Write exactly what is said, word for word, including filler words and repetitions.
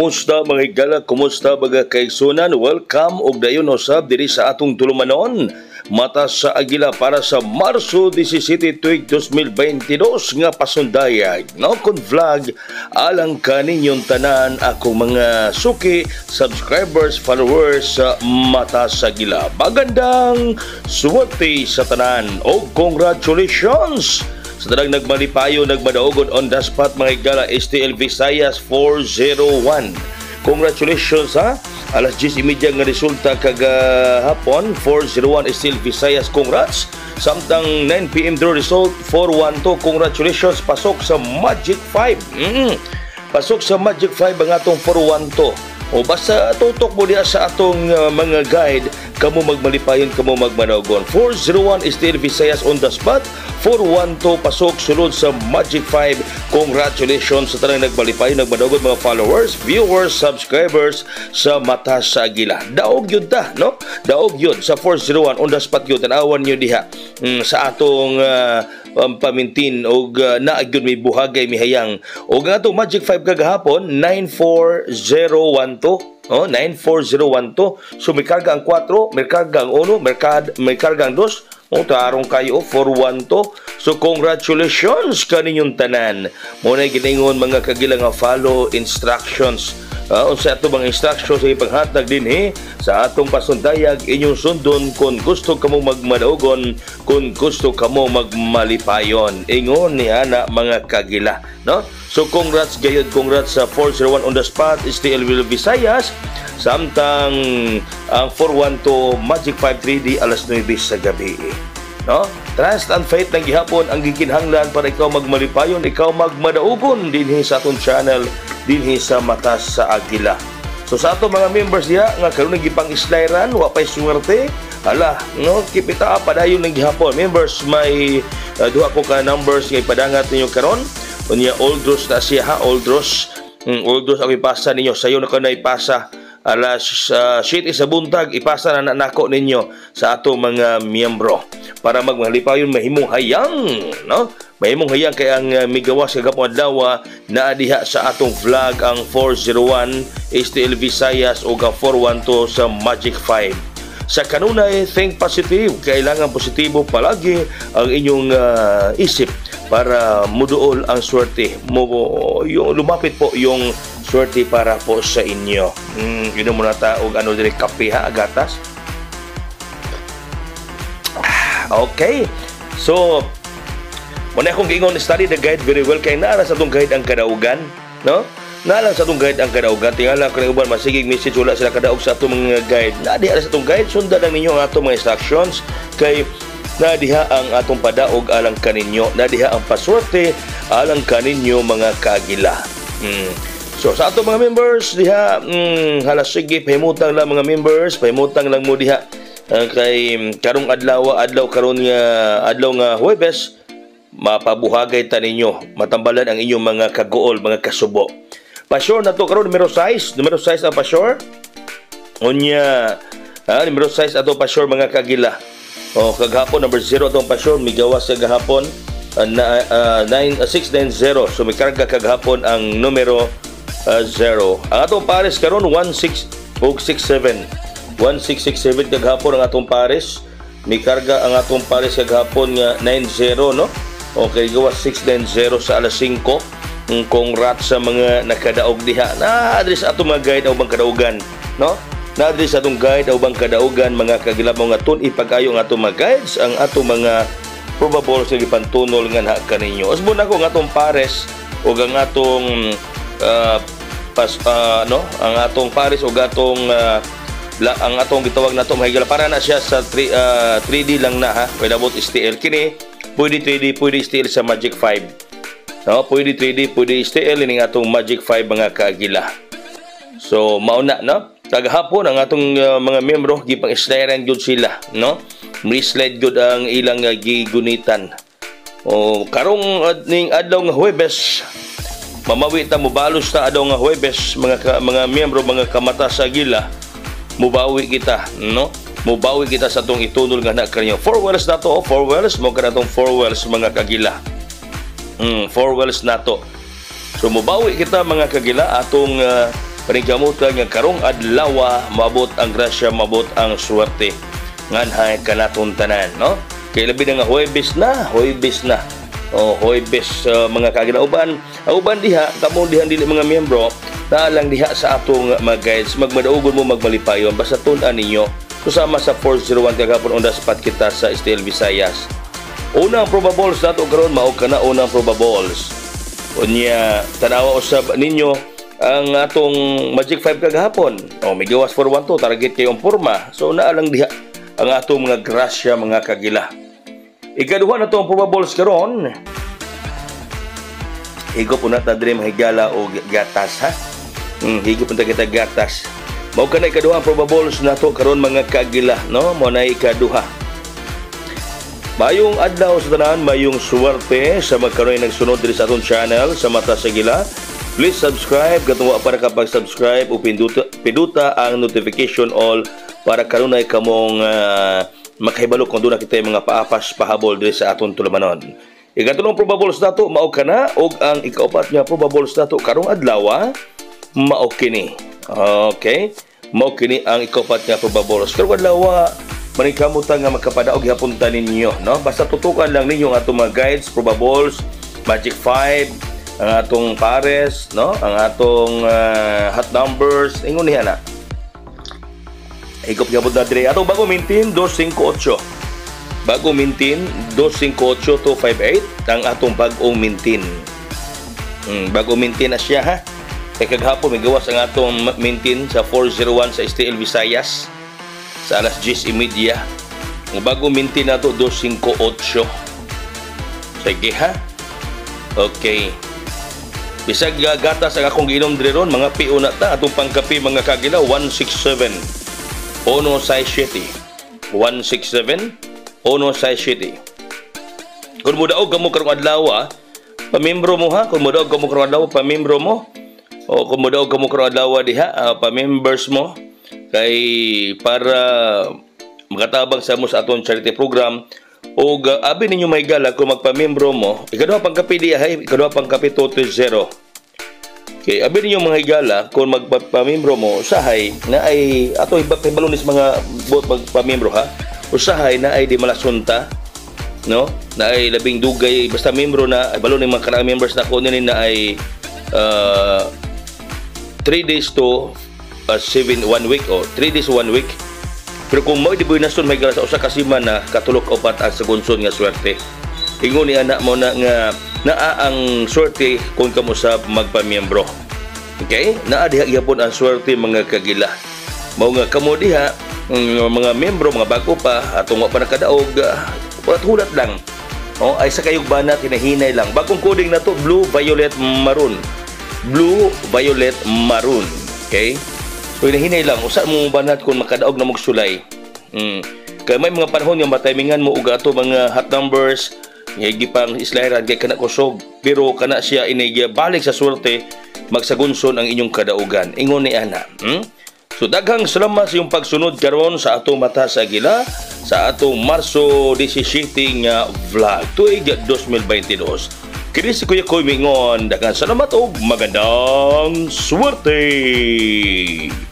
kumusta mga higala, kumusta mga kaigsunan? Welcome og dayon usab diri sa atong tulumanon. Mata sa Agila para sa Marso disisiete tuig dos mil veintidós nga pasundayag. No kon vlog alang kaninyong tanan ako mga suki, subscribers, followers sa Mata sa Agila. Magandang suwerte sa tanan o congratulations sa tanang nagmalipayo, nagmadaogon on the spot mga higala. S T L Visayas four oh one. Congratulations ha. Alas diyes trenta nga resulta kagahapon four oh one S T L Visayas, congrats. Samtang nine p m draw result four one two. Congratulations, pasok sa Magic five. Mm. Pasok sa Magic five ang atong four one two. O basta tutok mo diya sa atong uh, mga guide, kamo magmalipayon, kamo magmanaogon. four oh one S T L Visayas on the spot, four one two pasok sulod sa Magic five. Congratulations sa tanang nagmalipayon, nagmanaogon mga followers, viewers, subscribers sa Mata sa Agila. Daog yun ta, no? Daog yun sa four oh one on the spot yun. Tanawan nyo diha mm, sa atong uh, um, pamintin o uh, naagyon may buhagay mihayang. O nga itong Magic five kagahapon nine four oh one two. Oh, nine four oh one two. So may karga ang four, may karga ang one, may, kad, may karga ang two. Oh, tarong kayo four one two. So congratulations kaninyong tanan. Muna giningon mga kagilang nga follow instructions. Uh, unsa ato bang instructions sa ipanghatag din he sa atong pasundayag, inyong sundon kung gusto kamo magmadaogon, kung gusto kamo magmalipayon. Ingon ni ana mga kagila, no? So congrats gayud, congrats sa four oh one on the spot S T L Visayas. Samtang ang four one two Magic five three D alas nuwebe sa gabi. No? Trust and faith ng gihapon ang gikinhanglan para ikaw magmalipayon, ikaw magmadaogon dinhi sa atong channel, dinhi sa Mata sa Agila. So sa ato mga members diha nga karon nagipang islayran, wa pay suwerte. Ala, no, kipita padayon ng gihapon. Members, may uh, duha ko ka numbers nga ipadangat ninyo karon. Unya Oldros na siya ha, Oldros. Mm, Oldros ang ipasa ninyo. Sayo na ko na ipasa. Alas uh, shit sa buntag, ipasa na nanako ninyo sa ato mga miyembro para magmalipayon mahimong hayang, no? Mahimong hayang kay ang uh, migawas kagapon adlaw na diha sa atong vlog ang four oh one S T L Visayas o ang four one two sa Magic five. Sa kanunay, think positive. Kailangan positibo palagi ang inyong uh, isip para muduol ang swerte mo, yung lumapit po yung swerte para po sa inyo. Mm, yun mo na ta og ano dire kape ha, gatas. Okay. So, muna akong giingon study the guide very well kay naara sa atong guide ang kadaugan, no? Nalang sa atong guide ang kadaugan. Tingala ko ng uban masigig message wala sila kadaog sa atong mga guide. Na diha sa atong guide, sundan lang ninyo ang atong mga instructions kay na diha ang atong padaog alang kaninyo, na diha ang paswerte alang kaninyo mga kagila. Mm. So sa atong mga members diha, mm, halas sige pahimutang lang mga members, pahimutang lang mo diha uh, kay karong adlaw adlaw karon nga adlaw nga Huwebes mapabuhagay ta ninyo, matambalan ang inyong mga kagool, mga kasubo. Pasyor na to karon numero six, numero six ang pasyor. Unya ah, numero six ato pasyor mga kagila. O kagahapon number zero atong pasyon migawas sa gahapon uh, na uh, six nine zero. So may karga kagahapon ang numero uh, zero. Ang atong pares karon one six six seven. one six six seven kagahapon ang atong pares. May karga ang atong pares kagahapon nga nine zero, no? Okay, gawas six nine zero sa alas five. Congrats sa mga nakadaog diha. Na address atong mga guide o bang kadaugan, no? Nadri sa atong guide o bang kadaugan mga kagila mo nga tun ipagayo nga atong mga guides ang atong mga probable sa gipantunol nga na kaninyo. Usbon ako nga atong pares o ang atong uh, pas uh, no ang atong pares o atong uh, la, ang atong gitawag nato mahigala para na siya sa three, uh, three D lang na ha. Pwede abot S T L kini, pwede three D, pwede S T L sa Magic five. No, pwede three D, pwede S T L ini atong Magic five mga kagila. So mauna no. Kagahapon ang atong uh, mga miyembro gipang islayran gyud sila, no? Mislide gyud ang ilang uh, gigunitan. O karong uh, ning adlaw nga Huwebes, mamawi ta mobalos ta adlaw nga Huwebes mga ka, mga miyembro mga kamata sa Agila, mubawi kita, no? Mubawi kita sa atong itunol nga na kanyo. Four wells na to, oh, four wells mo kanatong four wells mga kagila. Mm, four wells na to. So mubawi kita mga kagila atong uh, paningkamutan nga karong adlaw mabot ang grasya, mabot ang swerte nganhay kanaton tanan, no? Kay labi na nga Huwebes na, Huwebes na. O Huwebes uh, mga kaginauban, uban diha kamo diha dili mga miyembro, na lang diha sa atong mga guides, magmadaugon mo magmalipayon basta tun-an ninyo kusama sa four oh one kagapon on the spot kita sa S T L Visayas. Unang probables nato karon mao kana unang probables. Unya tanawa usab ninyo ang atong Magic five kagahapon. O may gawas for one to target kayong porma. So naa lang diha ang atong mga grasya mga kagila. Ikaduha na itong probables karon. Higop na ta diri mahigala o gatas ha. Hmm, higop na kita gatas. Mao kana ikaduha ang probables nato karon mga kagila, no? Mo na ikaduha. Mayong adlaw sa tanan, mayong swerte sa magkaroon nagsunod diri sa atong channel sa Mata sa Gila. Please subscribe katong wa para kapag subscribe o pinduta, pinduta ang notification all para kanunay kamong uh, makahibalo kung doon na kita yung mga paapas pahabol diri sa atong tulumanon. Ikatulong probables nato mao kana og ang ikaupat nga probables nato karong adlaw mao kini. Okay? Mao kini ang ikaupat nga probables. Karong adlaw maningkamutan nga makapadaog gihapon ta ninyo, no? Basta tutukan lang ninyo ang atong mga guides, probables, Magic five, ang atong pares, no? Ang atong uh, hot numbers, ingon niya na. Higop gihapon na dire atong bago mintin two five eight. Bago mintin two five eight two five eight ang atong bagong mintin. Hmm, bago mintin na siya ha. Kay kaghapon may gawas ang atong mintin sa four oh one sa S T L Visayas sa alas ten thirty. Ang bago mintin nato two five eight. Sige ha. Okay. Bisag gatas ang akong giinom dire ron, mga pio na ta atong pangkape mga kagila one sixty-seven. Ono sachete. one sixty-seven Ono sachete. Kung mudaog kamo karong adlaw, pamembro mo ha, kung mudaog kamo karong adlaw, pamembro mo. O kung mudaog kamo karong adlaw diha, uh, pamembers mo kay para makatabang sa mo sa aton charity program o uh, abi ninyo may gala kung magpamembro mo. Ikaduha pang kape diha, ikaduha pang kape total zero. Okay, abi ninyo mga higala kung magpamembro mo usahay na ay ato ibalonis mga bot magpamembro ha. Usahay na ay di malasunta, no? Na ay labing dugay basta membro na ay balon ng mga kanang members na ko nini na ay uh, three days to uh, seven one week o three days one week. Pero kung mo di boy nasun may gala sa usa ka semana na katulok upat ang sagunson nga swerte. Ingon ni anak mo na nga naa ang swerte kung kamo sa magpamiyembro. Okay? Naa diha gyapon ang swerte mga kagila. Mao nga kamo diha mga miyembro mga bago pa atong wa pa nakadaog hulat-hulat lang. Oh, ay sa kayog banat hinahinay lang. Bagong coding na to blue, violet, maroon. Blue, violet, maroon. Okay? So hinahinay lang usa mo banat kung makadaog na magsulay. Mm. Kay may mga panahon nga matimingan mo og ato mga hot numbers. Higi pang islairan kay kana kusog pero kana siya inigya balik sa swerte magsagunson ang inyong kadaugan ingon ni ana. hmm? So daghang salamat sa iyong pagsunod karon sa atong Mata sa Gila sa atong Marso seventeen nga vlog tuig twenty twenty-two. Kini si Kuya Koy mingon daghang salamat og magandang swerte.